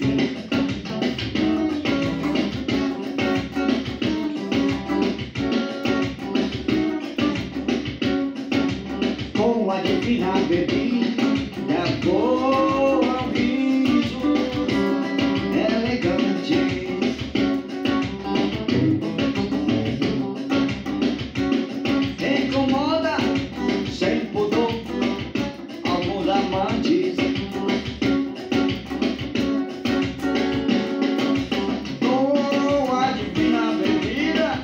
Com a divina bebida, boa, um riso elegante. Incomoda sem pudor alguns amantes. Com a divina bebida,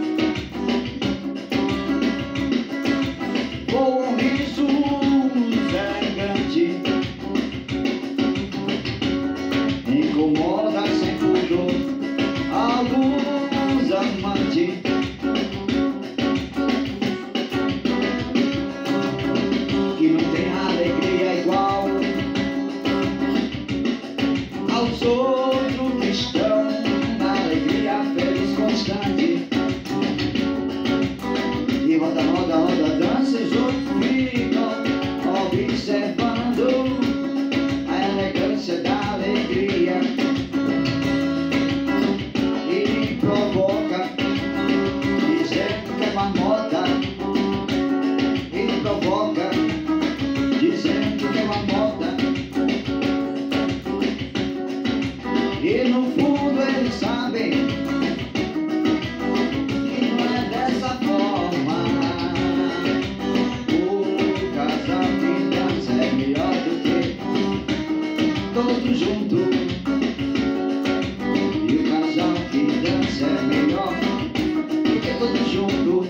com um riso elegante. Incomoda sem pudor alguns amantes. Que não tem alegria igual aos outros que estão na alegria feliz constante. E roda, roda, roda, dança, os outros ficam observando a elegância da alegria. E provoca, dizendo que é uma moda. E provoca, dizendo que é uma moda. E no fundo eles sabem que não é dessa forma. O casal que dança é melhor do que todos juntos. E o casal que dança é melhor do que todos juntos.